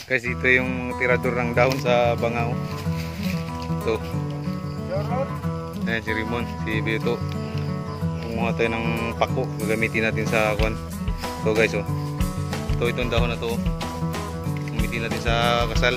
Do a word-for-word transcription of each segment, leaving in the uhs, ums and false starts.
Guys, ito yung tirador ng dahon sa bangaw. Ito. Ayan si Rimon, si Beto. Kumuha tayo ng pako, gagamitin natin sa kwan. Ito guys, oh. Ito, itong dahon na to. Gamitin natin sa kasal.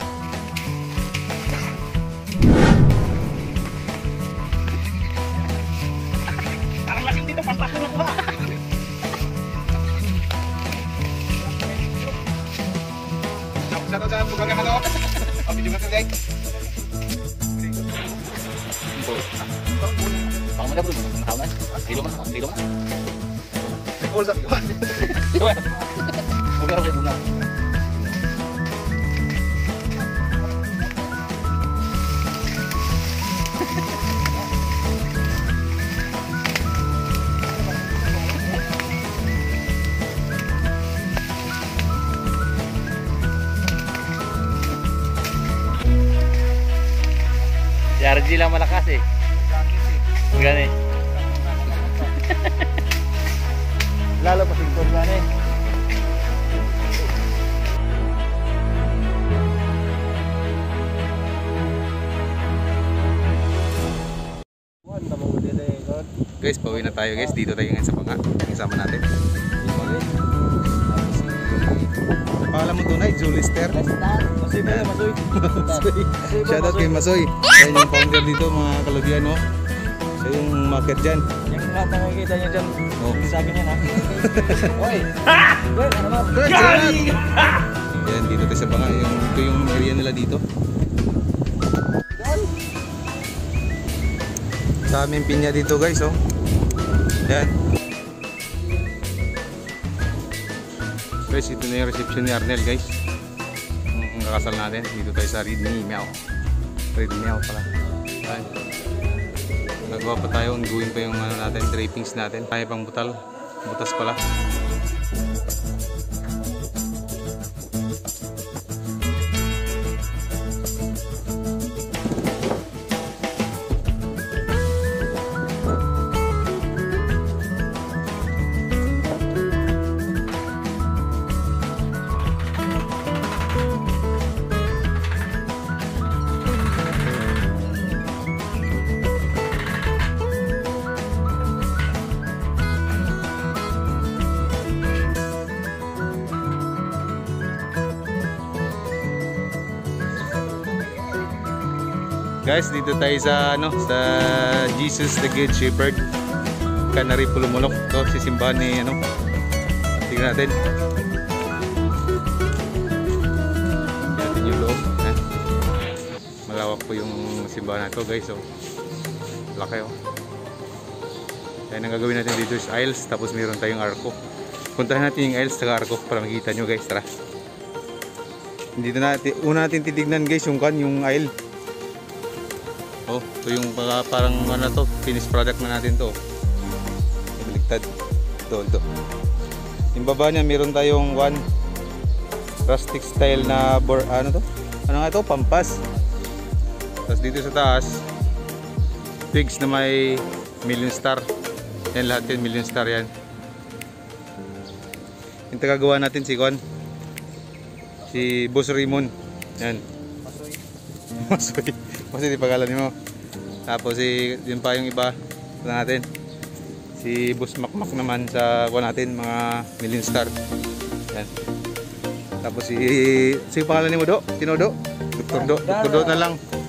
Parang lasing dito, pastak ko na ko. Satu dalam bukan yang mana? Tapi juga sedang. Kalau mana belum tahu kan? Di rumah, di rumah. Oh, sak. Bukan orang bunga. Si R G lang malakas eh. Gani. Lalo pa singkod gani. Guys, pauwi na tayo guys. Dito tayo ngayon sa banga. Kasama natin. Pangalan mo tunay, Julister. Masoy ba yan, Masoy? Shoutout kay Masoy. Ayan yung founder dito mga kalugyan, no? Siya yung market dyan. Yung lahat na makikita niya dyan, Oh. hindi sa akin yan ha. Oy! Well, ano ba? Gali! Ayan, dito tayo sa banga. Yung, ito yung area nila dito. Sa aming pinya dito guys, oh. Ayan. Guys, ito na yung reception ni Arnel guys. Ang kakasal natin. Dito tayo sa Red Meow. Red Meow pala. Ayan. Nagawa pa tayo. Ongoing pa yung ano natin, drapings natin. Kaya pang butal. Butas pala. Guys, dito tayo sa ano, sa Jesus the Good Shepherd, Canary Pulumulok. Ito si simbahan ni ano. Tingnan natin. Tingnan natin yung loob. Eh. Malawak po yung simbahan na ito, guys. Oh. Laki oh. Kaya ang gagawin natin dito is aisles, tapos mayroon tayong arko. Puntahan natin yung aisles sa arko para makita nyo guys. Tara. Dito natin, una natin titignan guys yung kan, yung aisle. Oh, ito yung uh, parang ano to, finished product na natin to. Baliktad. Ito, ito. Yung baba niya, meron tayong one rustic style na bor, ano to? Ano nga ito? Pampas. Tapos dito sa taas, pigs na may million star. Yan lahat yan, million star yan. Yung tagagawa natin si Juan. Si Boss Rimon. Yan. Masoy. Kasi di pagalan mo. Tapos si yun pa yung iba na natin. Si Boss Makmak naman sa kuha natin mga million star. Yan. Tapos si si pangalan mo Do, Tinodo. Doktor Do, Doktor Do na lang.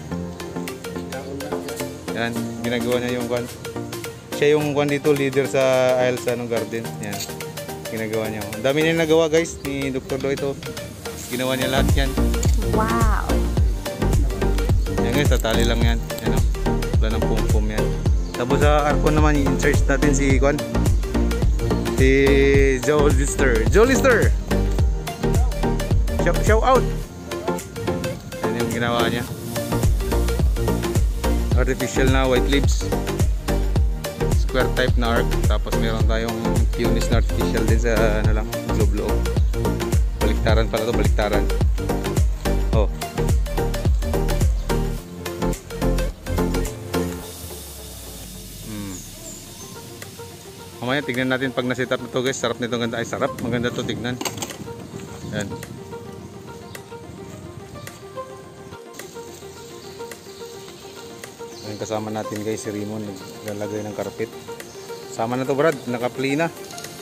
Yan, ginagawa niya yung kuan. Siya yung kuan dito, leader sa aisle sa anong garden. Yan. Ginagawa niya. Ang dami niya nagawa guys ni Doktor Do ito. Ginawa niya lahat yan. Wow. Yan guys, tatali lang yan. Yan o. Wala ng pum-pum yan. Tapos sa arko naman, i-insert natin si Kwan. Si Jolister. Jolister! Shout, shout out! Yan yung ginawa niya. Artificial na white leaves. Square type na arc. Tapos meron tayong punis na artificial din sa ano lang, loob-loob. Baliktaran pala to, baliktaran. Oh. Mamaya tignan natin pag na-set up na to guys. Sarap nito, ganda. Ay sarap, maganda to tignan. Yan. Yung kasama natin guys, si Rimon, naglalagay ng carpet. Sama na to Brad, nakapli na.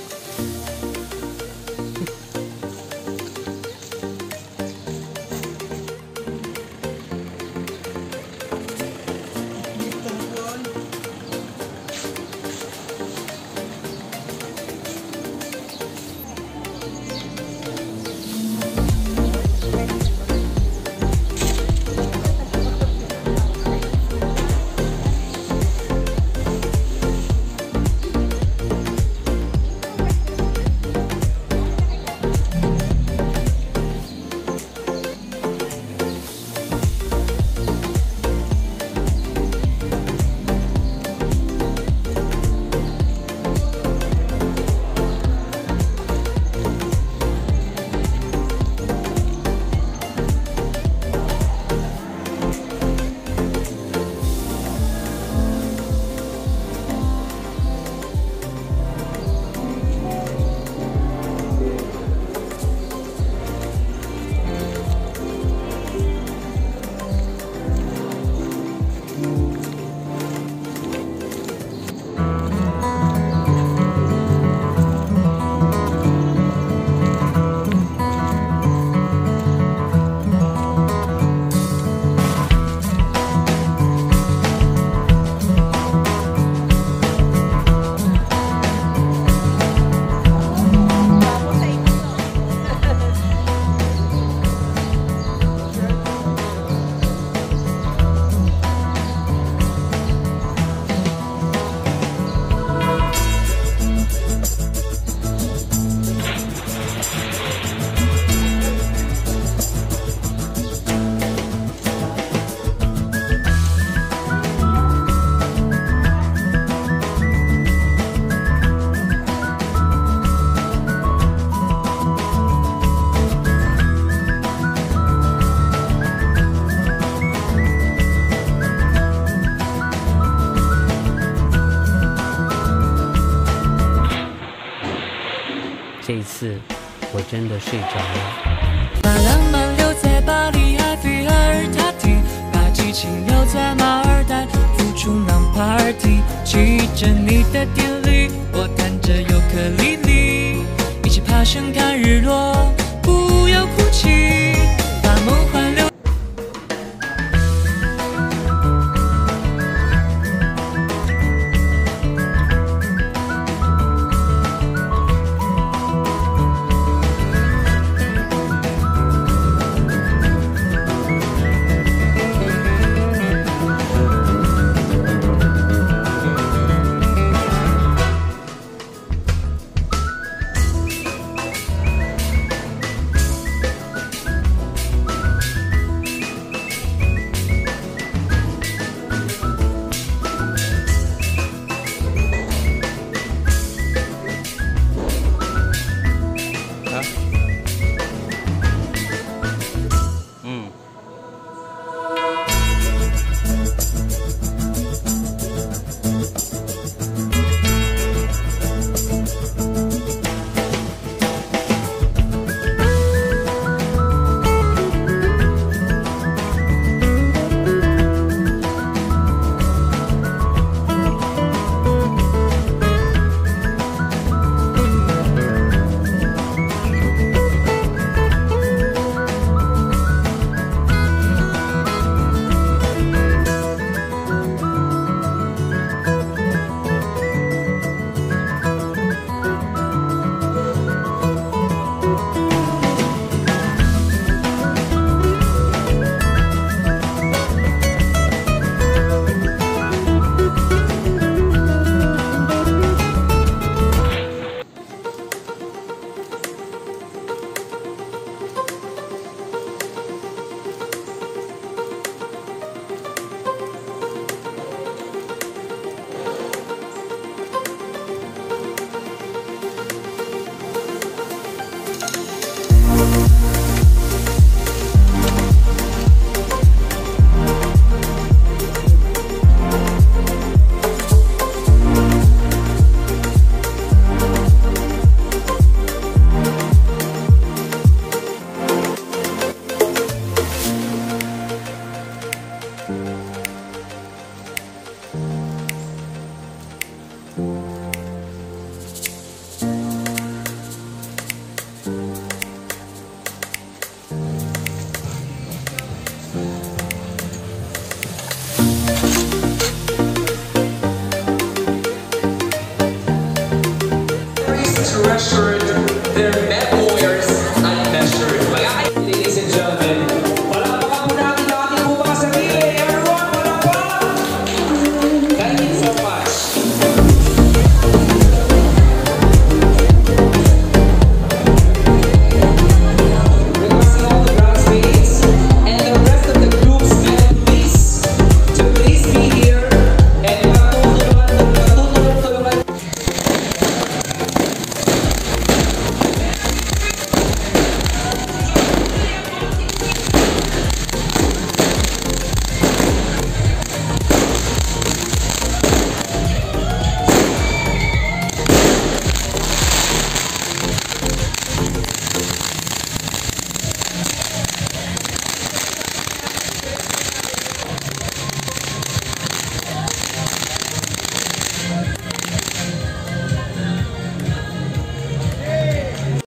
这一次我真的睡着了。 把浪漫留在巴黎埃菲尔塔堤，把激情留在马尔代夫冲浪 party。骑着你的电驴，我弹着尤克里里，一起爬山看日落，不要哭。